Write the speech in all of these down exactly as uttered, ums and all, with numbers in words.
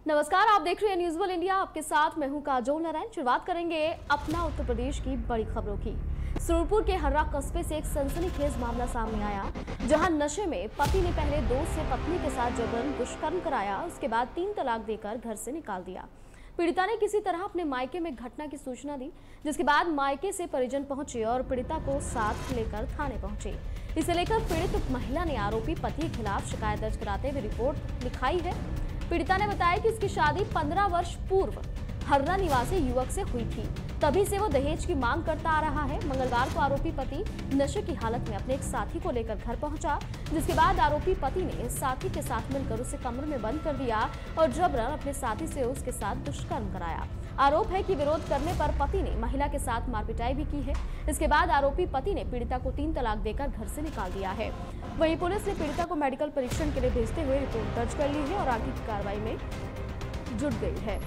नमस्कार, आप देख रहे हैं न्यूज़ वन इंडिया। आपके साथ मैं हूं काजोल नारायण। शुरुआत करेंगे अपना उत्तर प्रदेश की बड़ी खबरों की। सूरजपुर के हर्रा कस्बे से एक सनसनीखेज मामला सामने आया, जहां नशे में पति ने पहले दोस्त से पत्नी के साथ जबरन दुष्कर्म कराया, उसके बाद तीन तलाक देकर घर से निकाल दिया। पीड़िता ने किसी तरह अपने मायके में घटना की सूचना दी, जिसके बाद मायके से परिजन पहुंचे और पीड़िता को साथ लेकर थाने पहुंचे। इसे लेकर पीड़ित महिला ने आरोपी पति के खिलाफ शिकायत दर्ज कराते हुए रिपोर्ट लिखाई है। पीड़िता ने बताया कि इसकी शादी पंद्रह वर्ष पूर्व हर्रा निवासी युवक से हुई थी, तभी से वो दहेज की मांग करता आ रहा है। मंगलवार को आरोपी पति नशे की हालत में अपने एक साथी को लेकर घर पहुंचा, जिसके बाद आरोपी पति ने साथी के साथ मिलकर उसे कमरे में बंद कर दिया और जबरन अपने साथी से उसके साथ दुष्कर्म कराया। आरोप है कि विरोध करने पर पति ने महिला के साथ मारपिटाई भी की है। इसके बाद आरोपी पति ने पीड़िता को तीन तलाक देकर घर से निकाल दिया है। वहीं पुलिस ने पीड़िता को मेडिकल परीक्षण के लिए भेजते हुए रिपोर्ट दर्ज कर ली है और आगे की कार्रवाई में जुट गई है।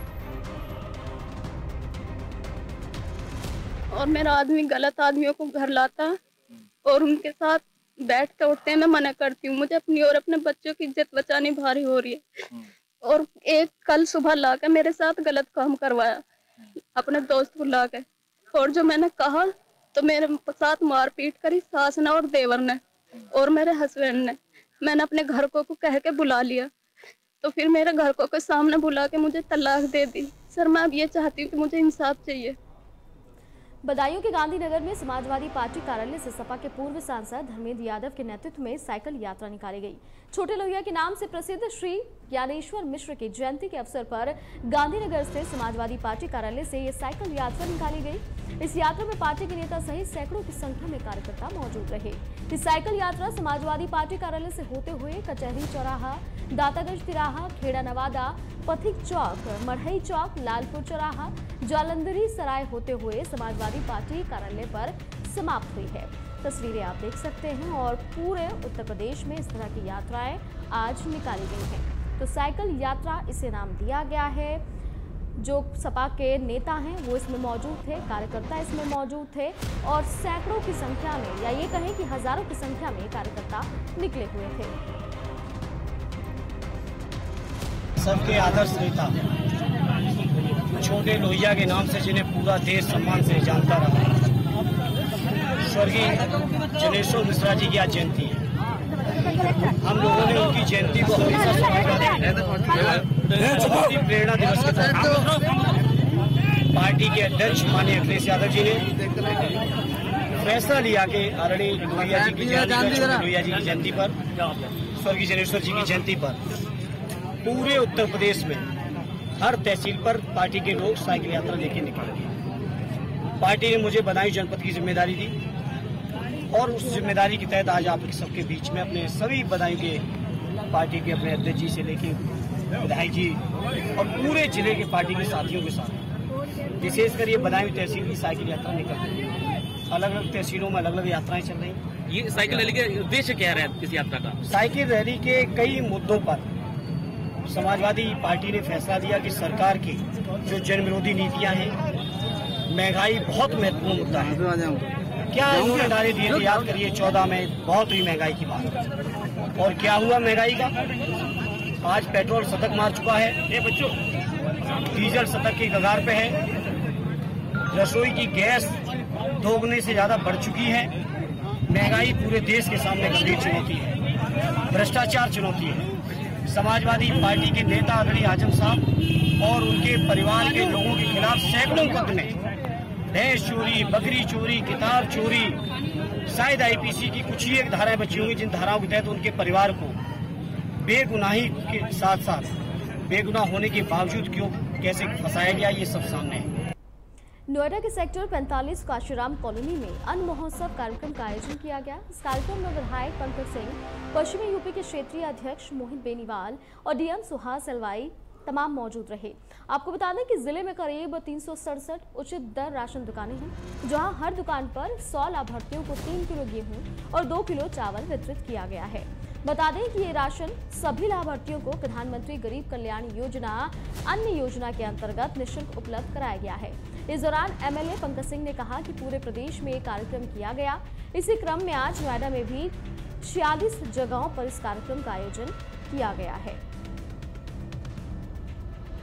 और मेरा आदमी गलत आदमियों को घर लाता और उनके साथ बैठते उठते हैं। मैं मना करती हूँ, मुझे अपनी और अपने बच्चों की इज्जत बचानी भारी हो रही है। और एक कल सुबह लाकर मेरे साथ गलत काम करवाया अपने दोस्त को लाकर, और जो मैंने कहा तो मेरे साथ मारपीट करी सास ने और देवर ने और मेरे हस्बैंड ने। मैंने अपने घर को, को कह के बुला लिया, तो फिर मेरे घर को के सामने बुला के मुझे तलाक दे दी। सर, मैं अब ये चाहती हूँ कि मुझे इंसाफ चाहिए। बदायूं के गांधीनगर में समाजवादी पार्टी कार्यालय से सपा के पूर्व सांसद धर्मेंद्र यादव के नेतृत्व में साइकिल यात्रा निकाली गई। छोटे लोहिया के नाम से प्रसिद्ध श्री ज्ञानेश्वर मिश्र की जयंती के अवसर पर गांधीनगर स्थित समाजवादी पार्टी कार्यालय से ये साइकिल यात्रा निकाली गई। इस यात्रा में पार्टी के नेता सहित सैकड़ों की संख्या में कार्यकर्ता मौजूद रहे। इस साइकिल यात्रा समाजवादी पार्टी कार्यालय से होते हुए कचहरी चौराहा, दातागंज तिराहा, खेड़ा नवादा, पथिक चौक, मढ़ई चौक, लालपुर चौराहा, जालंधरी सराय होते हुए समाजवादी पार्टी कार्यालय पर समाप्त हुई है। तस्वीरें आप देख सकते हैं और पूरे उत्तर प्रदेश में इस तरह की यात्राएं आज निकाली गई हैं। तो साइकिल यात्रा इसे नाम दिया गया है। जो सपा के नेता हैं वो इसमें मौजूद थे, कार्यकर्ता इसमें मौजूद थे और सैकड़ों की संख्या में, या ये कहें कि हजारों की संख्या में कार्यकर्ता निकले हुए थे। सबके आदर्श नेता छोटे लोहिया के नाम से जिन्हें पूरा देश सम्मान से जानता रहा, स्वर्गीय ज्ञानेश्वर मिश्रा जी की आज जयंती है। हम लोगों ने उनकी जयंती को हमेशा स्वामी प्रेरणा दिवस के तौर पार्टी के अध्यक्ष माननीय अखिलेश यादव जी ने फैसला लिया कि आदरणीय लोहिया जी की जयंती पर, लोहिया जी की जयंती पर, स्वर्गीय ज्ञानेश्वर जी की जयंती पर पूरे उत्तर प्रदेश में हर तहसील पर पार्टी के लोग साइकिल यात्रा लेके निकले। पार्टी ने मुझे बदायूं जनपद की जिम्मेदारी दी और उस जिम्मेदारी के तहत आज आप सबके बीच में अपने सभी बदायूं के पार्टी के अपने अध्यक्ष जी से लेके विधायक जी और पूरे जिले के पार्टी के साथियों के साथ विशेषकर ये बदायूं तहसील की साइकिल यात्रा निकल रही है। अलग अलग तहसीलों में अलग अलग यात्राएं चल रही हैं। ये साइकिल रैली का उद्देश्य क्या है इस यात्रा का? साइकिल रैली के कई मुद्दों पर समाजवादी पार्टी ने फैसला दिया कि सरकार की जो जन विरोधी नीतियां हैं, महंगाई बहुत महत्वपूर्ण मुद्दा है। क्या इन्होंने नारे दिए थे, याद करिए चौदह में बहुत हुई महंगाई की बात, और क्या हुआ महंगाई का? आज पेट्रोल शतक मार चुका है, ये बच्चों डीजल शतक की कगार पे है, रसोई की गैस दोगुने से ज्यादा बढ़ चुकी है, महंगाई पूरे देश के सामने गंभीर चुनौती है, भ्रष्टाचार चुनौती है। समाजवादी पार्टी के नेता आदरणीय आजम साहब और उनके परिवार के लोगों के खिलाफ सैकड़ों मुकदमे, भैंस चोरी, बकरी चोरी, किताब चोरी, शायद आईपीसी की कुछ ही एक धाराएं बची होंगी जिन धाराओं के तहत उनके परिवार को बेगुनाही के साथ साथ बेगुनाह होने के बावजूद क्यों कैसे फंसाया गया, ये सब सामने है। नोएडा के सेक्टर पैंतालीस काशीराम कॉलोनी में अन्न महोत्सव कार्यक्रम का आयोजन किया गया। इस कार्यक्रम में विधायक पंकज सिंह, पश्चिमी यूपी के क्षेत्रीय अध्यक्ष मोहित बेनीवाल और डीएम सुहास एलवाई तमाम मौजूद रहे। आपको बता दें कि जिले में करीब तीन सौ सड़सठ उचित दर राशन दुकानें हैं, जहां हर दुकान पर सौ लाभार्थियों को तीन किलो गेहूं और दो किलो चावल वितरित किया गया है। बता दें कि ये राशन सभी लाभार्थियों को प्रधानमंत्री गरीब कल्याण योजना अन्न योजना के अंतर्गत निःशुल्क उपलब्ध कराया गया है। इस दौरान एमएलए पंकज सिंह ने कहा कि पूरे प्रदेश में एक कार्यक्रम किया गया। इसी क्रम में आज नोएडा में भी छियालीस जगहों पर इस कार्यक्रम का आयोजन किया गया है।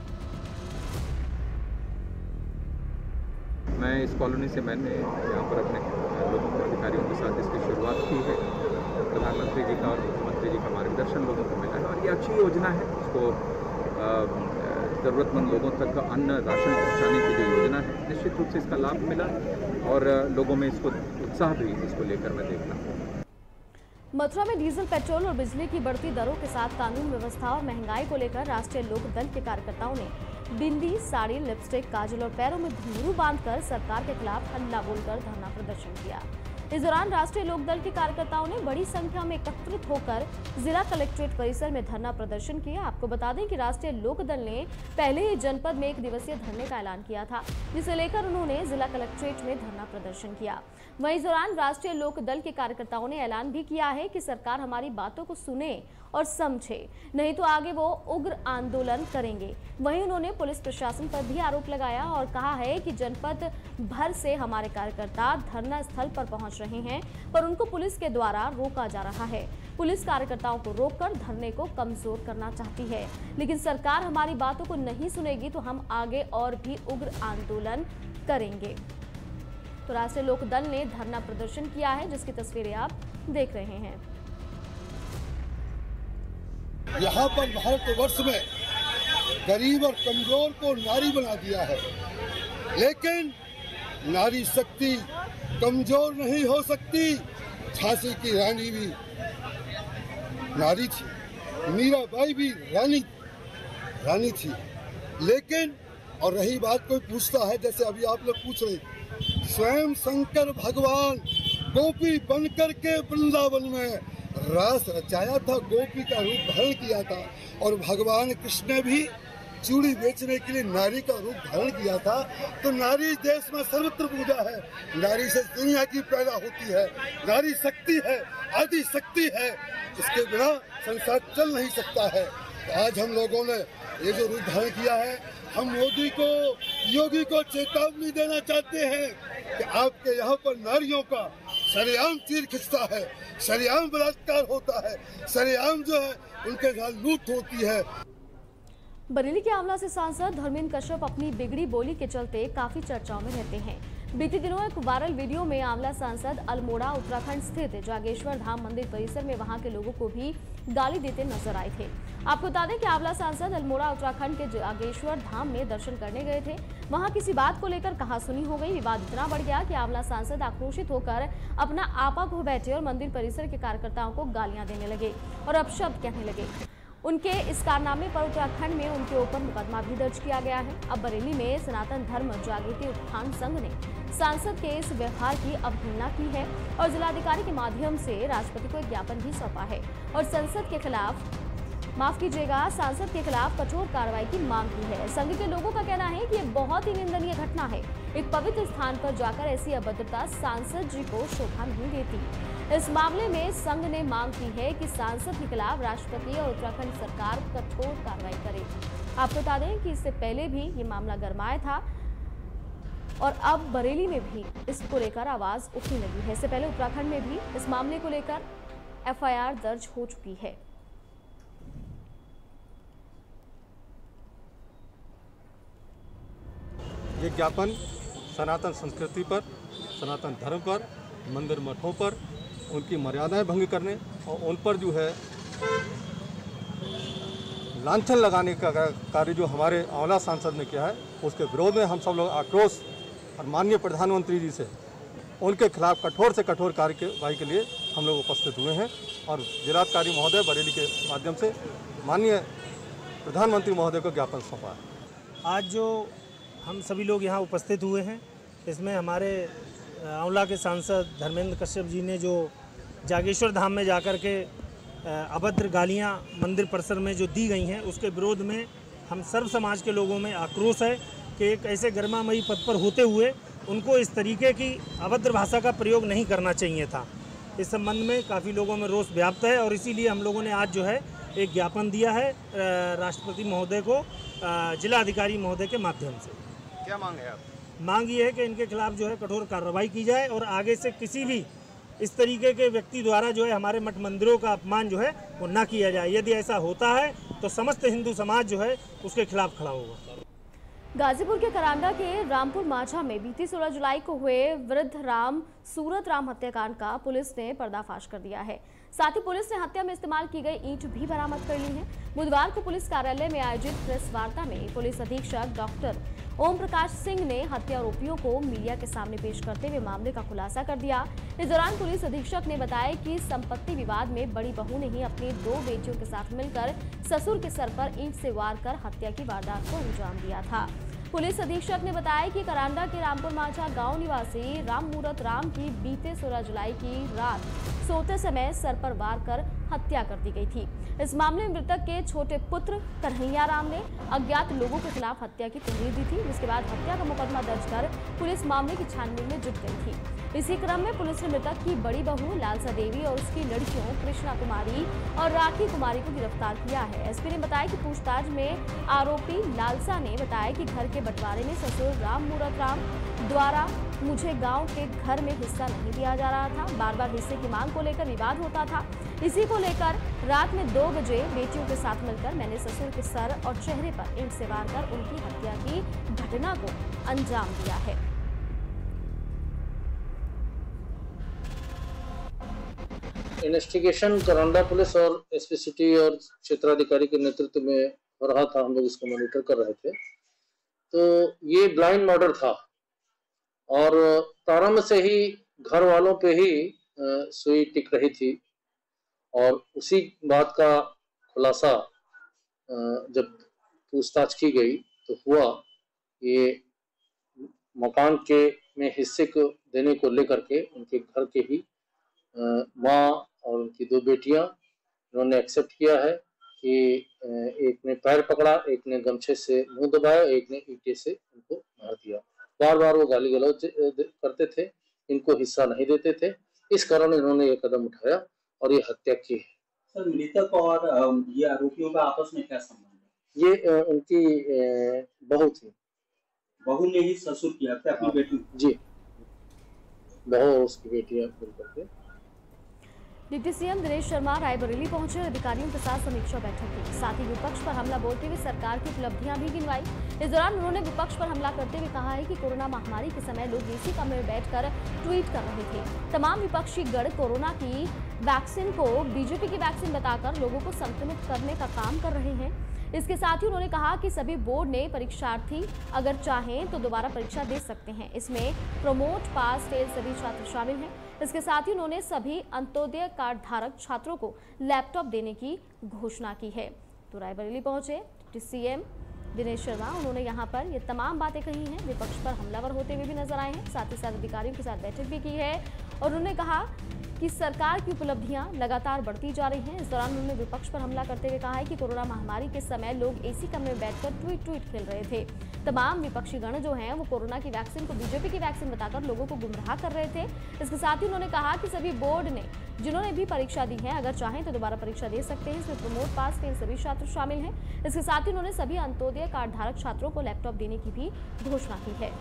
मैं इस कॉलोनी से मैंने यहाँ पर अपने लोगों को अधिकारियों के साथ इसकी शुरुआत की है। प्रधानमंत्री जी का और मुख्यमंत्री जी का मार्गदर्शन लोगों को मिला है और ये अच्छी योजना है। इसको ज़रूरतमंद लोगों तक अन्न राशन पहुँचाने की जो योजना है, निश्चित रूप से इसका लाभ मिला और लोगों में इसको उत्साह भी इसको लेकर मैं देख रहा हूँ। मथुरा में डीजल, पेट्रोल और बिजली की बढ़ती दरों के साथ कानून व्यवस्था और महंगाई को लेकर राष्ट्रीय लोक दल के कार्यकर्ताओं ने बिंदी, साड़ी, लिपस्टिक, काजल और पैरों में घुंघरू बांधकर सरकार के खिलाफ हल्ला बोलकर धरना प्रदर्शन किया। इस दौरान राष्ट्रीय लोक दल के कार्यकर्ताओं ने बड़ी संख्या में एकत्रित होकर जिला कलेक्ट्रेट परिसर में धरना प्रदर्शन किया। आपको बता दें कि राष्ट्रीय लोक दल ने पहले ही जनपद में एक दिवसीय धरने का ऐलान किया था, जिसे लेकर उन्होंने जिला कलेक्ट्रेट में धरना प्रदर्शन किया। वहीं इस दौरान राष्ट्रीय लोक दल के कार्यकर्ताओं ने ऐलान भी किया है कि सरकार हमारी बातों को सुने और समझे, नहीं तो आगे वो उग्र आंदोलन करेंगे। वहीं उन्होंने पुलिस प्रशासन पर भी आरोप लगाया और कहा है कि जनपद भर से हमारे कार्यकर्ता धरना स्थल पर पहुंच रहे हैं, पर उनको पुलिस के द्वारा रोका जा रहा है। पुलिस कार्यकर्ताओं को रोककर धरने को कमजोर करना चाहती है, लेकिन सरकार हमारी बातों को नहीं सुनेगी तो हम आगे और भी उग्र आंदोलन करेंगे। तो राष्ट्रीय लोक दल ने धरना प्रदर्शन किया है, जिसकी तस्वीरें आप देख रहे हैं। यहाँ पर भारतवर्ष में गरीब और कमजोर को नारी बना दिया है, लेकिन नारी शक्ति कमजोर नहीं हो सकती। झांसी की रानी भी नारी थी, मीराबाई भी रानी रानी थी, लेकिन और रही बात कोई पूछता है, जैसे अभी आप लोग पूछ रहे, स्वयं शंकर भगवान गोपी बनकर के वृंदावन में रास रचाया था, गोपी का रूप धारण किया था, और भगवान कृष्ण ने भी चूड़ी बेचने के लिए नारी का रूप धारण किया था। तो नारी देश में सर्वत्र पूजा है, नारी से दुनिया की पैदा होती है, नारी शक्ति है, आदि शक्ति है, इसके बिना संसार चल नहीं सकता है। तो आज हम लोगों ने ये जो रूप धारण किया है, हम मोदी को, योगी को चेतावनी देना चाहते हैं कि आपके यहाँ पर नारियों का सरेआम तीर खिंचता है, सरेआम बलात्कार होता है, सरेआम जो है उनके साथ लूट होती है। बरेली के आंवला से सांसद धर्मेंद्र कश्यप अपनी बिगड़ी बोली के चलते काफी चर्चाओं में रहते हैं। बीते दिनों एक वायरल वीडियो में आंवला सांसद अल्मोड़ा उत्तराखंड स्थित जागेश्वर धाम मंदिर परिसर में वहां के लोगों को भी गाली देते नजर आए थे। आपको बता दें कि आंवला सांसद अल्मोड़ा उत्तराखंड के जागेश्वर धाम में दर्शन करने गए थे। वहां किसी बात को लेकर कहासुनी हो गई। विवाद इतना बढ़ गया कि आंवला सांसद आक्रोशित होकर अपना आपा खो बैठे और मंदिर परिसर के कार्यकर्ताओं को गालियां देने लगे और अपशब्द कहने लगे। उनके इस कारनामे पर उत्तराखंड में उनके ऊपर मुकदमा भी दर्ज किया गया है। अब बरेली में सनातन धर्म जागृति उत्थान संघ ने सांसद के इस व्यवहार की अवहेलना की है और जिलाधिकारी के माध्यम से राष्ट्रपति को एक ज्ञापन भी सौंपा है और संसद के खिलाफ माफ कीजिएगा सांसद के खिलाफ कठोर कार्रवाई की मांग की है। संघ के लोगों का कहना है कि ये बहुत ही निंदनीय घटना है। एक पवित्र स्थान पर जाकर ऐसी अभद्रता सांसद जी को शोभा नहीं देती। इस मामले में संघ ने मांग की है कि सांसद के खिलाफ राष्ट्रपति और उत्तराखंड सरकार कठोर कार्रवाई करे। आपको बता दें कि इससे पहले भी ये मामला गरमाया था और अब बरेली में भी इसको लेकर आवाज उठने लगी है। इससे पहले उत्तराखंड में भी इस मामले को लेकर एफ आई आर दर्ज हो चुकी है। ये ज्ञापन सनातन संस्कृति पर, सनातन धर्म पर, मंदिर मठों पर उनकी मर्यादाएं भंग करने और उन पर जो है लांछन लगाने का कार्य जो हमारे आंवला सांसद ने किया है, उसके विरोध में हम सब लोग आक्रोश और माननीय प्रधानमंत्री जी से उनके खिलाफ कठोर से कठोर कार्यवाही के लिए हम लोग उपस्थित हुए हैं और जिलाधिकारी महोदय बरेली के माध्यम से माननीय प्रधानमंत्री महोदय को ज्ञापन सौंपा है। आज जो हम सभी लोग यहाँ उपस्थित हुए हैं, इसमें हमारे आंवला के सांसद धर्मेंद्र कश्यप जी ने जो जागेश्वर धाम में जाकर के अभद्र गालियाँ मंदिर परिसर में जो दी गई हैं, उसके विरोध में हम सर्व समाज के लोगों में आक्रोश है कि एक ऐसे गरिमामयी पद पर होते हुए उनको इस तरीके की अभद्र भाषा का प्रयोग नहीं करना चाहिए था। इस संबंध में काफ़ी लोगों में रोष व्याप्त है और इसीलिए हम लोगों ने आज जो है एक ज्ञापन दिया है राष्ट्रपति महोदय को जिलाधिकारी महोदय के माध्यम से। क्या मांग है आप? मांग ये है कि इनके खिलाफ जो है कठोर कार्रवाई की जाए और आगे से किसी भी इस तरीके के व्यक्ति द्वारा जो है हमारे मठ मंदिरों का अपमान जो है वो ना किया जाए। यदि ऐसा होता है तो समस्त हिंदू समाज जो है उसके खिलाफ खड़ा होगा। गाजीपुर के करांडा के रामपुर माझा में बीती सोलह जुलाई को हुए वृद्ध राम सूरत राम हत्याकांड का पुलिस ने पर्दाफाश कर दिया है। साथ ही पुलिस ने हत्या में इस्तेमाल की गई ईंट भी बरामद कर ली है। बुधवार को पुलिस कार्यालय में आयोजित प्रेस वार्ता में पुलिस अधीक्षक डॉक्टर ओम प्रकाश सिंह ने हत्या आरोपियों को मीडिया के सामने पेश करते हुए मामले का खुलासा कर दिया। इस दौरान पुलिस अधीक्षक ने बताया कि संपत्ति विवाद में बड़ी बहू ने ही अपनी दो बेटियों के साथ मिलकर ससुर के सर पर ईंट से वार कर हत्या की वारदात को अंजाम दिया था। पुलिस अधीक्षक ने बताया कि करांडा के रामपुर माझा गांव निवासी राम मूरत राम की बीते सोलह जुलाई की रात सोते समय सर पर वार कर हत्या कर दी गई थी। इस मामले में मृतक के छोटे पुत्र कन्हैया राम ने अज्ञात लोगों के खिलाफ हत्या की तहरीर दी थी, जिसके बाद हत्या का मुकदमा दर्ज कर पुलिस मामले की छानबीन में जुट गई थी। इसी क्रम में पुलिस ने मृतक की बड़ी बहू लालसा देवी और उसकी लड़कियों कृष्णा कुमारी और राखी कुमारी को गिरफ्तार किया है। एसपी ने बताया कि पूछताछ में आरोपी लालसा ने बताया कि घर के बंटवारे में ससुर राम मूरत राम द्वारा मुझे गांव के घर में हिस्सा नहीं दिया जा रहा था। बार बार हिस्से की मांग को लेकर विवाद होता था। इसी को लेकर रात में दो बजे बेटियों के साथ मिलकर मैंने ससुर के सर और चेहरे पर ईंट से वार कर उनकी हत्या की घटना को अंजाम दिया है। इन्वेस्टिगेशन करांडा पुलिस और एसपी सिटी और क्षेत्राधिकारी के नेतृत्व में हो रहा था। हम लोग इसको मॉनिटर कर रहे थे। तो ये ब्लाइंड मर्डर था और प्रारंभ से ही घर वालों पे ही सुई टिक रही थी और उसी बात का खुलासा जब पूछताछ की गई तो हुआ ये मकान के में हिस्से को देने को लेकर के उनके घर के ही माँ और उनकी दो बेटियां उन्होंने एक्सेप्ट किया है कि एक ने पैर पकड़ा, एक ने गमछे से मुंह दबाया, एक ने ईंटे से उनको मार दिया। बार बार वो गाली गलौज करते थे, इनको हिस्सा नहीं देते थे, इस कारण इन्होंने ये कदम उठाया और ये हत्या की है। सर, मृतक और ये आरोपियों का आपस में क्या संबंध है? ये उनकी बहू थी। बहू ने ही ससुर की हत्या अपनी बेटी? जी, बहू और उसकी बेटियां मिलकर के। डिप्टी सीएम दिनेश शर्मा रायबरेली पहुंचे और अधिकारियों के साथ समीक्षा बैठक की। साथ ही विपक्ष पर हमला बोलते हुए सरकार की उपलब्धियां भी गिनवाई। इस दौरान उन्होंने विपक्ष पर हमला करते हुए कहा है कि कोरोना महामारी के समय लोग एसी कमरे में बैठकर ट्वीट कर रहे थे। तमाम विपक्षी गण कोरोना की वैक्सीन को बीजेपी की वैक्सीन बताकर लोगों को संक्रमित करने का काम कर रहे हैं। इसके साथ ही उन्होंने कहा कि सभी बोर्ड ने परीक्षार्थी अगर चाहें तो दोबारा परीक्षा दे सकते हैं। इसमें प्रमोट, पास, फेल सभी छात्र शामिल हैं। इसके साथ ही उन्होंने सभी अंत्योदय कार्ड धारक छात्रों को लैपटॉप देने की घोषणा की है। तो रायबरेली पहुंचे डिप्टी सीएम दिनेश शर्मा, उन्होंने यहां पर ये तमाम बातें कही हैं। विपक्ष पर हमलावर होते हुए भी नजर आए हैं। साथ ही साथ अधिकारियों के साथ बैठक भी की है और उन्होंने कहा कि सरकार की उपलब्धियां लगातार बढ़ती जा रही हैं। इस दौरान उन्होंने विपक्ष पर हमला करते हुए कहा है कि कोरोना महामारी के समय लोग एसी कमरे में बैठकर ट्वीट ट्वीट खेल रहे थे। तमाम विपक्षी गण जो हैं वो कोरोना की वैक्सीन को बीजेपी की वैक्सीन बताकर लोगों को गुमराह कर रहे थे। इसके साथ ही उन्होंने कहा कि सभी बोर्ड ने जिन्होंने भी परीक्षा दी है अगर चाहें तो दोबारा परीक्षा दे सकते हैं। इसमें प्रमोट, पास, फेल सभी छात्र शामिल हैं। इसके साथ ही उन्होंने सभी अंत्योदय कार्ड धारक छात्रों को लैपटॉप देने की भी घोषणा की है।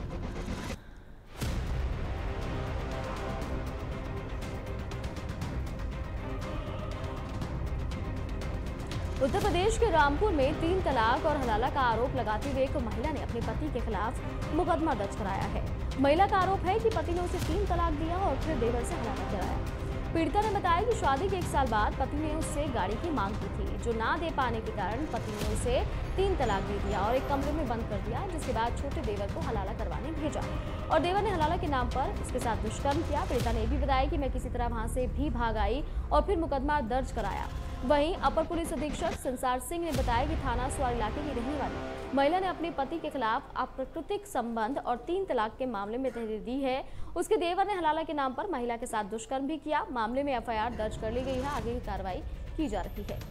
उत्तर प्रदेश के रामपुर में तीन तलाक और हलाला का आरोप लगाते हुए एक महिला ने अपने पति के खिलाफ मुकदमा दर्ज कराया है। महिला का आरोप है कि पति ने उसे तीन तलाक दिया और फिर देवर से हलाला कराया। पीड़िता ने बताया कि शादी के एक साल बाद पति ने उससे गाड़ी की मांग की थी, जो ना दे पाने के कारण पति ने उसे तीन तलाक दे दिया और एक कमरे में बंद कर दिया, जिसके बाद छोटे देवर को हलाला करवाने भेजा और देवर ने हलाला के नाम पर उसके साथ दुष्कर्म किया। पीड़िता ने भी बताया कि मैं किसी तरह वहां से भी भाग आई और फिर मुकदमा दर्ज कराया। वहीं अपर पुलिस अधीक्षक संसार सिंह ने बताया कि थाना स्वार इलाके की रहने वाली महिला ने अपने पति के खिलाफ अप्राकृतिक संबंध और तीन तलाक के मामले में तहरीर दी है। उसके देवर ने हलाला के नाम पर महिला के साथ दुष्कर्म भी किया। मामले में एफ आई आर दर्ज कर ली गई है, आगे की कार्रवाई की जा रही है।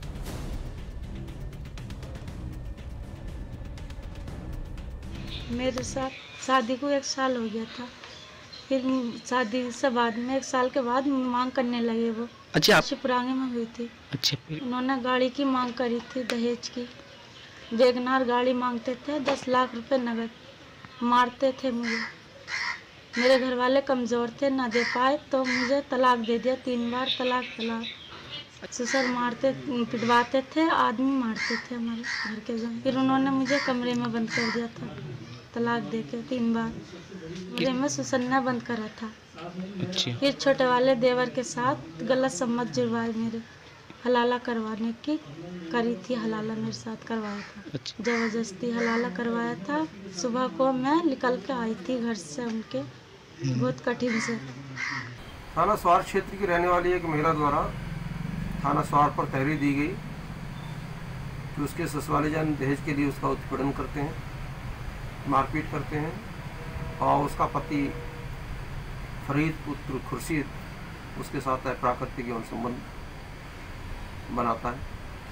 मेरे साथ शादी को एक साल हो गया था, फिर शादी से बाद में एक साल के बाद मांग करने लगे वो। अच्छा, शिवपुरांगे में हुई थी। अच्छा, उन्होंने गाड़ी की मांग करी थी, दहेज की। वेगनार गाड़ी मांगते थे, दस लाख रुपए नगद। मारते थे मुझे। मेरे घर वाले कमज़ोर थे, ना दे पाए तो मुझे तलाक दे दिया, तीन बार तलाक तलाक। ससुर मारते पिटवाते थे, आदमी मारते थे हमारे घर के जन। फिर उन्होंने मुझे कमरे में बंद कर दिया था, तलाक देके तीन बार। कमरे में सुसन्ना बंद करा था। अच्छा। फिर छोटे वाले देवर के साथ गलत सम्मत जुड़वाए, मेरे हलाला करवाने की करी थी, हलाला मेरे साथ करवाया था। अच्छा। जबरदस्ती हलाला करवाया था। सुबह को मैं निकल के आई थी घर से उनके, बहुत कठिन से। थाना स्वार क्षेत्र की रहने वाली एक महिला द्वारा थाना स्वार पर तहरीर दी गई कि उसके ससुराली जान दहेज के लिए उसका उत्पीड़न करते हैं, मारपीट करते हैं और उसका पति फरीद पुत्र खुर्शीद उसके साथ अप्राकृतिक यौन संबंध बनाता है।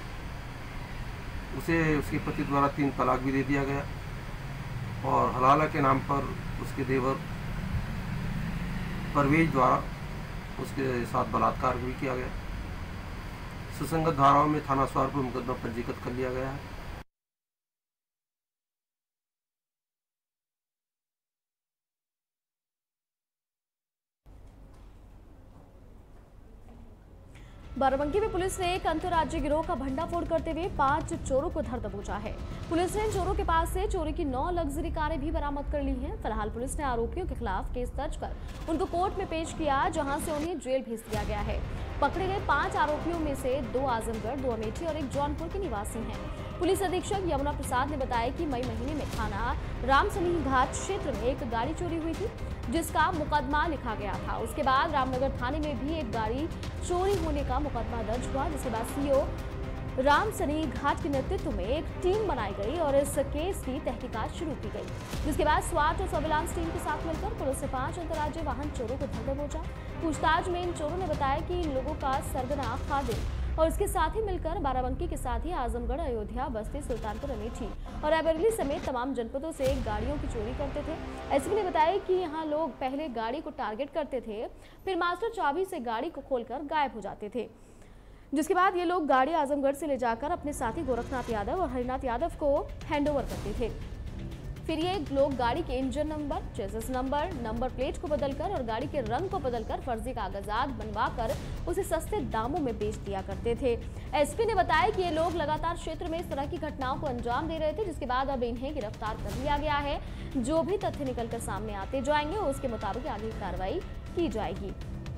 उसे उसके पति द्वारा तीन तलाक भी दे दिया गया और हलाला के नाम पर उसके देवर परवेज द्वारा उसके साथ बलात्कार भी किया गया। सुसंगत धाराओं में थाना स्वार पर मुकदमा पंजीकृत कर लिया गया है। बाराबंकी में पुलिस ने एक अंतर्राज्यीय गिरोह का भंडाफोड़ करते हुए पांच चोरों को धर दबोचा है। पुलिस ने चोरों के पास से चोरी की नौ लग्जरी कारें भी बरामद कर ली हैं। फिलहाल पुलिस ने आरोपियों के खिलाफ केस दर्ज कर उनको कोर्ट में पेश किया, जहां से उन्हें जेल भेज दिया गया है। पकड़े गए पांच आरोपियों में से दो आजमगढ़, दो अमेठी और एक जौनपुर के निवासी हैं। पुलिस अधीक्षक यमुना प्रसाद ने बताया कि मई महीने में थाना रामसनी घाट क्षेत्र में एक गाड़ी चोरी हुई थी, जिसका मुकदमा लिखा गया था। उसके बाद रामनगर थाने में भी एक गाड़ी चोरी होने का मुकदमा दर्ज हुआ, जिसके बाद सीओ रामसनी घाट के नेतृत्व में एक टीम बनाई गई और इस केस की तहकीकात शुरू की गई। जिसके बाद स्वाट और सर्विलांस टीम के साथ मिलकर पुलिस ने पांच अंतर्राज्यीय वाहन चोरों को धर दबोचा। पूछताछ में इन चोरों ने बताया कि इन लोगों का सरगना खादिम और इसके साथ ही मिलकर बाराबंकी के साथ ही आजमगढ़, अयोध्या, बस्ती, सुल्तानपुर, अमेठी और रायबरेली समेत तमाम जनपदों से गाड़ियों की चोरी करते थे। एसपी ने बताया कि यहाँ लोग पहले गाड़ी को टारगेट करते थे, फिर मास्टर चाबी से गाड़ी को खोलकर गायब हो जाते थे, जिसके बाद ये लोग गाड़ी आजमगढ़ से ले जाकर अपने साथी गोरखनाथ यादव और हरिनाथ यादव को हैंडओवर करते थे। फिर ये लोग गाड़ी के engine number, chassis number, number plate को बदलकर और गाड़ी के रंग को बदलकर फर्जी कागजात बनवाकर उसे सस्ते दामों में बेच दिया करते थे। एसपी ने बताया कि ये लोग लगातार क्षेत्र में इस तरह की घटनाओं को अंजाम दे रहे थे, जिसके बाद अब इन्हें गिरफ्तार कर लिया गया है। जो भी तथ्य निकलकर सामने आते जाएंगे उसके मुताबिक आगे कार्रवाई की जाएगी।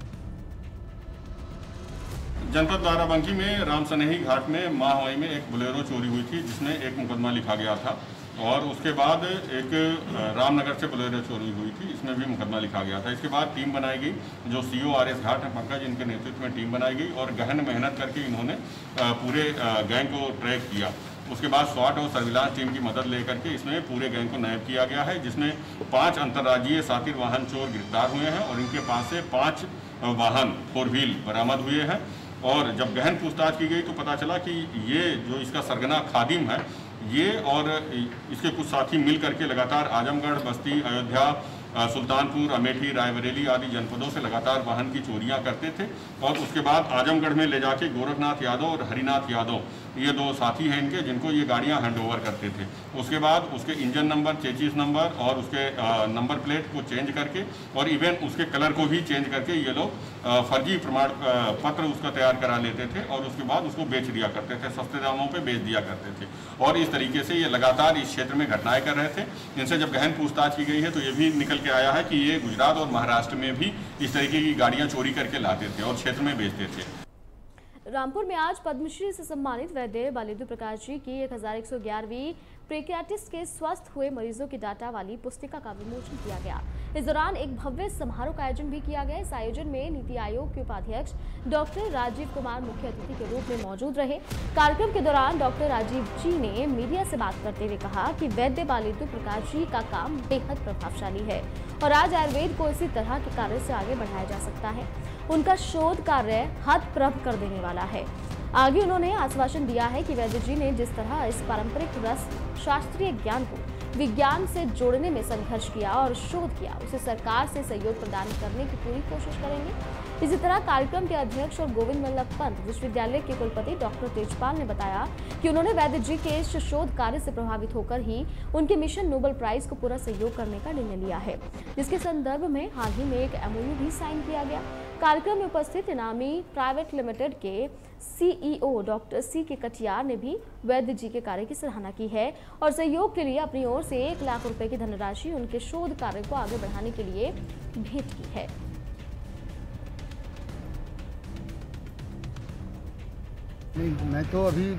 जनपद बाराबंकी में रामसनेही घाट में माहवाई में एक बोलेरो चोरी हुई थी, जिसमें एक मुकदमा लिखा गया था और उसके बाद एक रामनगर से बोलेरो चोरी हुई थी, इसमें भी मुकदमा लिखा गया था। इसके बाद टीम बनाई गई, जो सीओ आर एस घाट है पंकज, इनके नेतृत्व में टीम बनाई गई और गहन मेहनत करके इन्होंने पूरे गैंग को ट्रैक किया। उसके बाद स्वाट और सर्विलांस टीम की मदद लेकर के इसमें पूरे गैंग को नैब किया गया है, जिसमें पाँच अंतर्राज्यीय सातिर वाहन चोर गिरफ्तार हुए हैं और इनके पास से पाँच वाहन फोर व्हील बरामद हुए हैं। और जब गहन पूछताछ की गई तो पता चला कि ये जो इसका सरगना खादिम है, ये और इसके कुछ साथी मिल करके लगातार आजमगढ़, बस्ती, अयोध्या, सुल्तानपुर, अमेठी, रायबरेली आदि जनपदों से लगातार वाहन की चोरियां करते थे और उसके बाद आजमगढ़ में ले जाके गोरखनाथ यादव और हरिनाथ यादव, ये दो साथी हैं इनके, जिनको ये गाड़ियां हैंडओवर करते थे। उसके बाद उसके इंजन नंबर, चेचिस नंबर और उसके नंबर प्लेट को चेंज करके और इवन उसके कलर को भी चेंज करके ये लोग फर्जी प्रमाण पत्र उसका तैयार करा लेते थे और उसके बाद उसको बेच दिया करते थे, सस्ते दामों पे बेच दिया करते थे। और इस तरीके से ये लगातार इस क्षेत्र में घटनाएं कर रहे थे। इनसे जब गहन पूछताछ की गई है तो ये भी निकल के आया है कि ये गुजरात और महाराष्ट्र में भी इस तरीके की गाड़ियां चोरी करके लाते थे और क्षेत्र में बेचते थे। रामपुर में आज पद्मश्री से सम्मानित वैद्य बालेंदु प्रकाश जी की एक हजार एक सौ ग्यारहवीं प्रेक्याटिस के स्वस्थ हुए मरीजों की डाटा वाली पुस्तिका का विमोचन किया गया। इस दौरान एक भव्य समारोह का आयोजन भी किया गया। इस आयोजन में नीति आयोग के उपाध्यक्ष डॉक्टर राजीव कुमार मुख्य अतिथि के रूप में मौजूद रहे। कार्यक्रम के दौरान डॉक्टर राजीव जी ने मीडिया से बात करते हुए कहा कि वैद्य बालेंदु प्रकाश जी का काम बेहद प्रभावशाली है और आज आयुर्वेद को इसी तरह के कार्य से आगे बढ़ाया जा सकता है। उनका शोध कार्य हतप्रभ कर देने वाला है। आगे उन्होंने आश्वासन दिया है कि वैद्य जी ने जिस तरह इस पारंपरिक रस शास्त्रीय ज्ञान को विज्ञान से जोड़ने में संघर्ष किया और शोध किया, उसे सरकार से सहयोग प्रदान करने की पूरी कोशिश करेंगे। इसी तरह कार्यक्रम के अध्यक्ष और गोविंद वल्लभ पंत विश्वविद्यालय के कुलपति डॉक्टर तेजपाल ने बताया कि उन्होंने वैद्य जी के इस शोध कार्य से प्रभावित होकर ही उनके मिशन नोबेल प्राइज को पूरा सहयोग करने का निर्णय लिया है, जिसके संदर्भ में हाल ही में एक एमओयू भी साइन किया गया। कार्यक्रम में उपस्थित इनामी प्राइवेट लिमिटेड के CEO doctor C K Katiyar ने भी वैद्य जी के कार्य की सराहना की है और सहयोग के लिए अपनी ओर से एक लाख रुपए की धनराशि उनके शोध कार्य को आगे बढ़ाने के लिए भेंट की है। नहीं, मैं तो अभी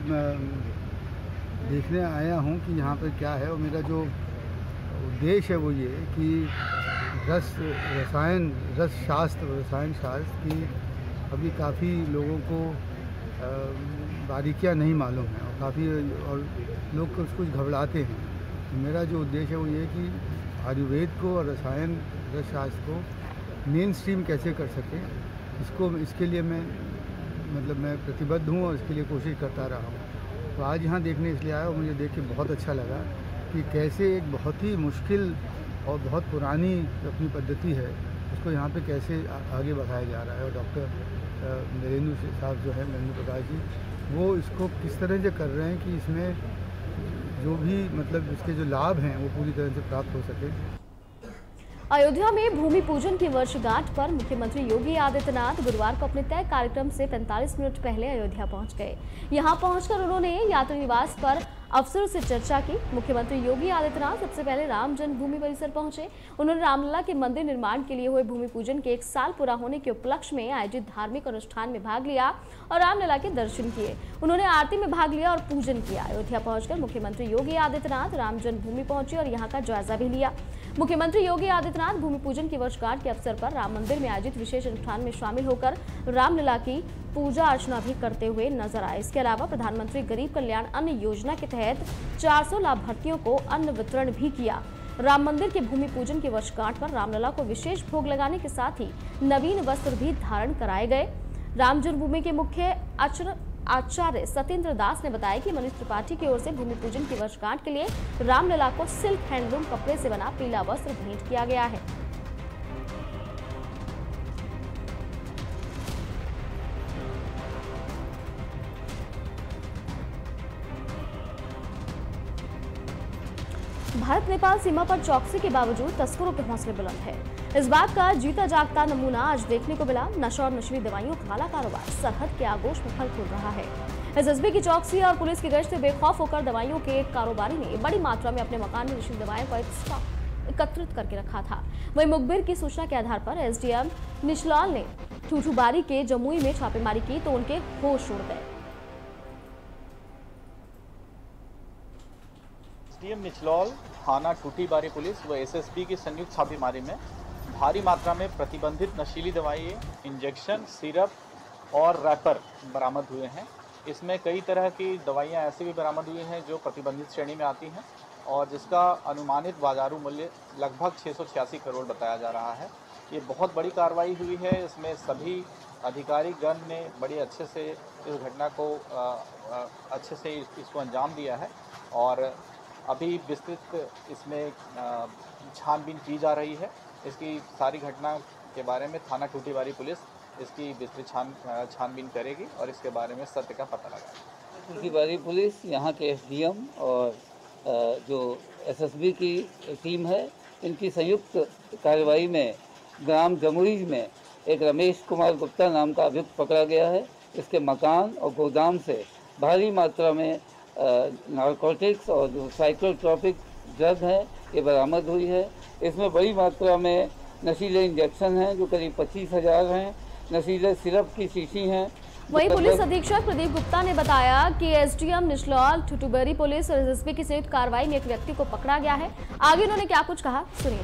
देखने आया हूँ कि यहाँ पे क्या है, और मेरा जो उद्देश्य है वो ये कि रस रसायन रस शास्त्र रसायन शास्त्र की अभी काफ़ी लोगों को बारीकियाँ नहीं मालूम है और काफ़ी और लोग कुछ कुछ घबराते हैं। तो मेरा जो उद्देश्य है वो ये कि आयुर्वेद को और रसायन रस शास्त्र को मेन स्ट्रीम कैसे कर सके, इसको इसके लिए मैं मतलब मैं प्रतिबद्ध हूँ और इसके लिए कोशिश करता रहा हूँ। तो आज यहाँ देखने इसलिए आया और मुझे देख के बहुत अच्छा लगा कि कैसे एक बहुत ही मुश्किल और बहुत पुरानी अपनी पद्धति है उसको यहाँ पे कैसे आगे बढ़ाया जा रहा है। और डॉक्टर नरेंद्र साहब जो है नरेंद्र प्रकाश जी, वो इसको किस तरह से कर रहे हैं कि इसमें जो भी मतलब इसके जो लाभ हैं वो पूरी तरह से प्राप्त हो सके। अयोध्या में भूमि पूजन की वर्षगांठ पर मुख्यमंत्री योगी आदित्यनाथ गुरुवार को अपने तय कार्यक्रम से पैंतालीस मिनट पहले अयोध्या पहुंच गए। यहां पहुंचकर उन्होंने यात्री निवास पर अफसरों से चर्चा की। मुख्यमंत्री योगी आदित्यनाथ सबसे पहले राम जन्मभूमि परिसर पहुंचे। उन्होंने रामलला के मंदिर निर्माण के लिए हुए भूमि पूजन के एक साल पूरा होने के उपलक्ष्य में आयोजित धार्मिक अनुष्ठान में भाग लिया और रामलला के दर्शन किए। उन्होंने आरती में भाग लिया और पूजन किया। अयोध्या पहुंचकर मुख्यमंत्री योगी आदित्यनाथ राम जन्मभूमि पहुंचे और यहाँ का जायजा भी लिया। मुख्यमंत्री योगी आदित्यनाथ भूमि पूजन की वर्षगांठ के अवसर पर राम मंदिर में आयोजित विशेष अनुष्ठान में शामिल होकर रामलला की पूजा अर्चना भी करते हुए नजर आए। इसके अलावा प्रधानमंत्री गरीब कल्याण अन्न योजना के तहत चार सौ लाभार्थियों को अन्न वितरण भी किया। राम मंदिर के भूमि पूजन की वर्षगांठ पर रामलला को विशेष भोग लगाने के साथ ही नवीन वस्त्र भी धारण कराए गए। राम जन्मभूमि के मुख्य आचार्य सत्येंद्र दास ने बताया कि मनीष त्रिपाठी की ओर से भूमि पूजन की वर्षगांठ के लिए रामलला को सिल्क हैंडलूम कपड़े से बना पीला वस्त्र भेंट किया गया है। भारत नेपाल सीमा पर चौकसी के बावजूद तस्करों के हौसले बुलंद है। इस बात का जीता जागता नमूना आज देखने को मिला। नशा और नशीली दवाइयों का काला कारोबार सरहद के आगोश में फल फूल रहा है। एसएसबी की चौकसी और पुलिस की गश्त से बेखौफ होकर दवाइयों के कारोबारी ने बड़ी मात्रा में अपने मकान में नशीली दवाइयों का एक स्टॉक एकत्रित करके रखा था। वहीं मुखबिर की सूचना के आधार पर एसडीएम निशलाल ने ठूठूबारी के जमुई में छापेमारी की तो उनके होश उड़ गए। एसडीएम निचलौल, थाना टूटीबारी पुलिस व एसएसबी की संयुक्त छापेमारी में भारी मात्रा में प्रतिबंधित नशीली दवाइयाँ, इंजेक्शन, सिरप और रैपर बरामद हुए हैं। इसमें कई तरह की दवाइयाँ ऐसी भी बरामद हुई हैं जो प्रतिबंधित श्रेणी में आती हैं और जिसका अनुमानित बाजारू मूल्य लगभग छः सौ छियासी करोड़ बताया जा रहा है। ये बहुत बड़ी कार्रवाई हुई है। इसमें सभी अधिकारी गण ने बड़ी अच्छे से इस घटना को आ, आ, अच्छे से इसको अंजाम दिया है और अभी विस्तृत इसमें छानबीन की जा रही है। इसकी सारी घटना के बारे में थाना टूटीबारी पुलिस इसकी विस्तृत छान छानबीन करेगी और इसके बारे में सत्य का पता लगाएगी। टूटीबारी पुलिस, यहाँ के एसडीएम और जो एसएसबी की टीम है, इनकी संयुक्त कार्रवाई में ग्राम जमुई में एक रमेश कुमार गुप्ता नाम का अभियुक्त पकड़ा गया है। इसके मकान और गोदाम से भारी मात्रा में नारकोटिक्स और जो साइक्लोट्रॉपिक ड्रग है ये बरामद हुई है। इसमें बड़ी मात्रा में नशीले इंजेक्शन हैं जो करीब पच्चीस हजार हैं, नशीले सिरप की शीशी हैं। वहीं पुलिस अधीक्षक प्रदीप गुप्ता ने बताया कि एसडीएम निशलौल, ठूठूबारी पुलिस और एसएसबी की संयुक्त कार्रवाई में एक व्यक्ति को पकड़ा गया है। आगे उन्होंने क्या कुछ कहा, सुनिए।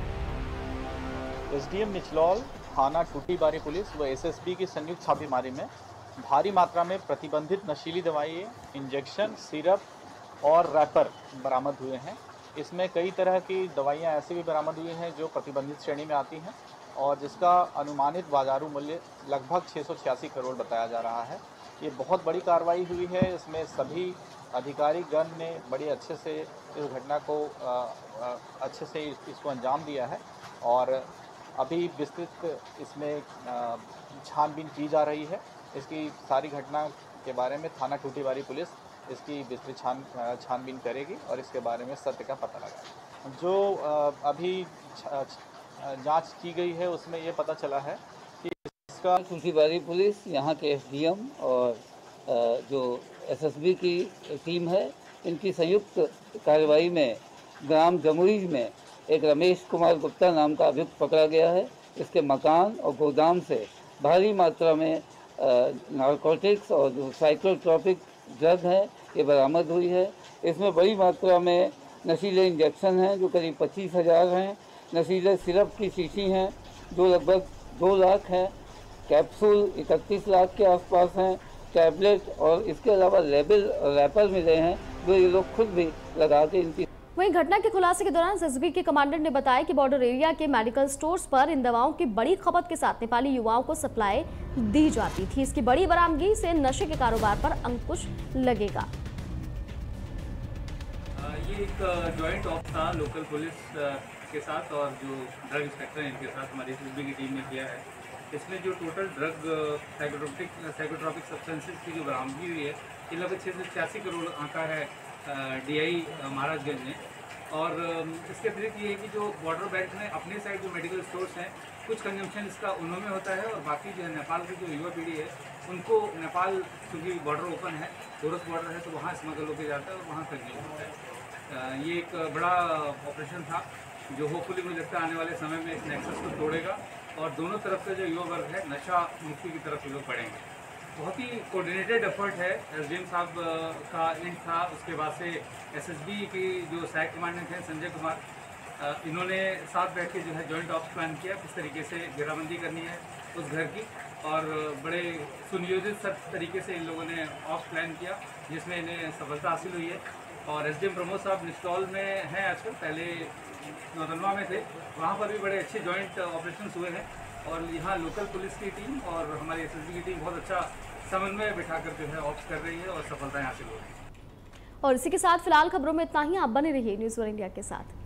एसडीएम निचलौल, थाना टूटीबारी पुलिस व एसएसबी की संयुक्त छापेमारी में भारी मात्रा में प्रतिबंधित नशीली दवाइयाँ, इंजेक्शन, सिरप और रैपर बरामद हुए हैं। इसमें कई तरह की दवाइयाँ ऐसी भी बरामद हुई हैं जो प्रतिबंधित श्रेणी में आती हैं और जिसका अनुमानित बाजारू मूल्य लगभग छः सौ छियासी करोड़ बताया जा रहा है। ये बहुत बड़ी कार्रवाई हुई है। इसमें सभी अधिकारी गण ने बड़ी अच्छे से इस घटना को आ, आ, अच्छे से इसको अंजाम दिया है और अभी विस्तृत इसमें छानबीन की जा रही है। इसकी सारी घटना के बारे में थाना टूटीबारी पुलिस इसकी विस्तृत छान छानबीन करेगी और इसके बारे में सत्य का पता लगाएगी। जो अभी जांच की गई है उसमें ये पता चला है कि नमस्कार। टूटीबारी पुलिस, यहाँ के एसडीएम और जो एसएसबी की टीम है, इनकी संयुक्त कार्रवाई में ग्राम जमुई में एक रमेश कुमार गुप्ता नाम का अभियुक्त पकड़ा गया है। इसके मकान और गोदाम से भारी मात्रा में नारकोटिक्स और जो साइक्लोट्रॉपिक ड्रग है ये बरामद हुई है। इसमें बड़ी मात्रा में नशीले इंजेक्शन हैं जो करीब पच्चीस हज़ार हैं, नशीले सिरप की शीशी हैं जो लगभग दो लाख हैं, कैप्सूल इकतीस लाख के आसपास हैं, टैबलेट और इसके अलावा लेबल और रैपर मिले हैं जो ये लोग खुद भी लगा के इनकी। वहीं घटना के खुलासे के दौरान एसएसबी के कमांडेंट ने बताया कि बॉर्डर एरिया के मेडिकल स्टोर्स पर इन दवाओं की बड़ी खपत के साथ नेपाली युवाओं को सप्लाई दी जाती थी। इसकी बड़ी बरामदगी से नशे के कारोबार पर अंकुश लगेगा। ये एक जॉइंट ऑफ था लोकल पुलिस के साथ और जो ड्रग इंस्पेक्टर हैं इनके साथ हमारी एसएसबी की टीम ने किया है। इसमें जो total drug psychotropic psychotropic substances की जो बरामदगी हुई है ये लगभग छः सौ छियासी करोड़ आंका है डीआई महाराजगंज ने। और इसके अतिरिक्त ये है कि जो बॉर्डर बेल्ट में अपने साइड जो मेडिकल स्टोर्स हैं कुछ कंजम्पशन इसका उन्होंने होता है और बाकी जो है नेपाल की जो युवा पीढ़ी है उनको नेपाल क्योंकि बॉर्डर ओपन है, टूरिस्ट बॉर्डर है, तो वहाँ स्मगल होकर जाता है और वहाँ कंज्यूम होता है। ये एक बड़ा ऑपरेशन था जो होपफुली मुझे लगता है आने वाले समय में इस नेक्सस को तोड़ेगा और दोनों तरफ से जो युवा वर्ग है नशा मुक्ति की तरफ लोग बढ़ेंगे। बहुत ही कोऑर्डिनेटेड एफर्ट है। एसडीएम साहब का इंट था, उसके बाद से एसएसबी की जो सहायक कमांडेंट हैं संजय कुमार, इन्होंने साथ बैठ के जो है जॉइंट ऑप्स प्लान किया किस तरीके से घेराबंदी करनी है उस घर की और बड़े सुनियोजित तरीके से इन लोगों ने ऑप्स प्लान किया जिसमें इन्हें सफलता हासिल हुई है। और एसडीएम प्रमोद साहब निस्टॉल में हैं आजकल, पहले नौतनवा में थे, वहाँ पर भी बड़े अच्छे जॉइंट ऑपरेशंस हुए हैं और यहाँ लोकल पुलिस की टीम और हमारी एसएसबी की टीम बहुत अच्छा समन्वय बिठाकर जो है ऑप्स कर रही है और सफलताएं हासिल हो रही है। और इसी के साथ फिलहाल खबरों में इतना ही। आप बने रहिए न्यूज़ वन इंडिया के साथ।